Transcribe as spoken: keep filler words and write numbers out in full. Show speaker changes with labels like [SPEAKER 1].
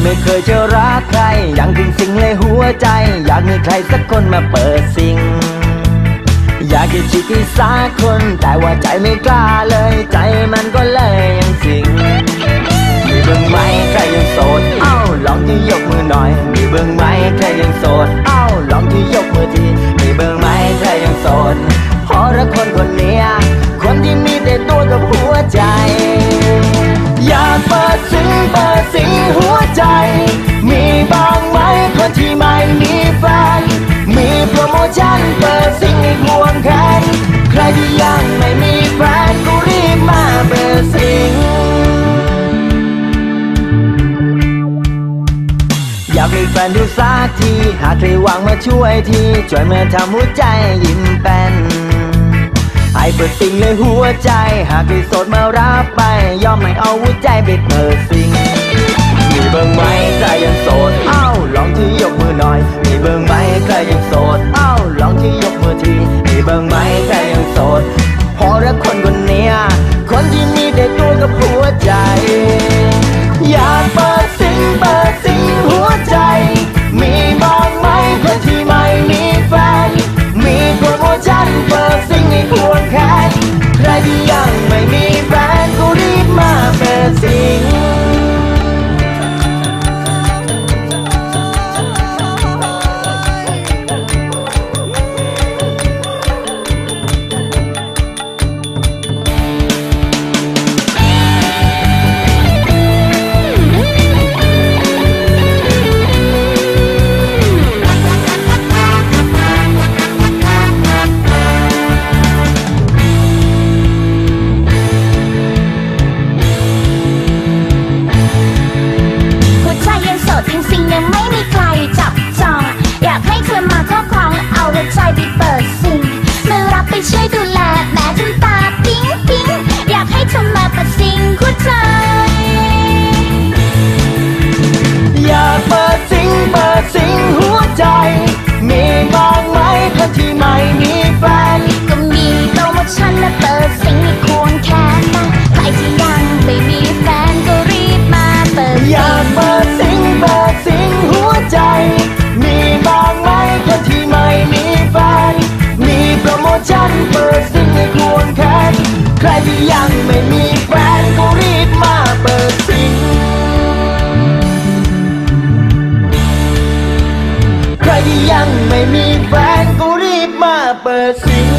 [SPEAKER 1] ไม่เคยจะรักใครยังทิ้งสิ่งเลยหัวใจอยากมีใครสักคนมาเปิดสิ่งอยากจะชิดที่สักคนแต่ว่าใจไม่กล้าเลยใจมันก็เลยยังสิงมีเบื้องไหมใครยังโสดเอ้าลองที่ยกมือหน่อยมีเบื้องไหมใครยังโสดเอ้าลองที่ยกมือทีมีเบื้องไหมใครยังโสดเพราะรักคนคนเนี้ยคนที่มีแต่ตัวกับหัวใจอยากเปิดซึ้งเปิดสิ่งหัวใจมีบ้างไหมคนที่ไม่มีแฟนมีโปรโมชั่นเปิดสิ่งให้ควงแขนใครที่ยังไม่มีแฟนก็รีบมาเปิดสิ่งอยากมีแฟนดูสักทีหากใครหวังมาช่วยทีช่วยมาทำหัวใจยิ้มแป้นให้เปิดสิ่งเลยหัวใจหากใครโสดมารับไปยอมไม่เอาหัวใจไปเปิดสิ่งมีเบิ่งไหมใครยังโสดเอ้าลองที่ยกมือหน่อยมีเบิ่งไหมใครยังโสดเอ้าลองที่ยกมือทีมีเบิ่งไหมใครยังโสดเพราะรักคนคนเนี้ยคนที่มีแต่ตัวกับหัวใจอยากเปิดสิ่งเปิดสิ่งหัวใจมีบ้างไหมคนที่ไม่มีแฟนมีโปรโมชั่นเปิดสิ่งให้ควงแขนใครที่ยังไม่มีแฟนก็รีบมาเปิดสิ่ง
[SPEAKER 2] ช่วยดูแลแม้จนตาปิ๊งปิ๊งอยากให้เธอมาประสิงหัวใจ
[SPEAKER 1] อยากเปิดสิ่งเปิดสิ่งหัวใจมีบ้างไหมคนที่ไม่มีแฟน
[SPEAKER 2] ก็มีโปรโมชั่นและเปิดสิ่งให้ควงแขนนะใครที่ยังไม่มีแฟนก็รีบมาเปิด
[SPEAKER 1] อยากเปิดสิ่งเปิดสิ่งหัวใจมีบ้างไหมคนที่ไม่มีแฟนมีโปรโมชั่นเปิดสิ่งให้ควงแขนใครที่ยังไม่มีแฟนก็รีบมาเปิดสิ่งใครที่ยังไม่มีแฟนก็รีบมาเปิดสิ่ง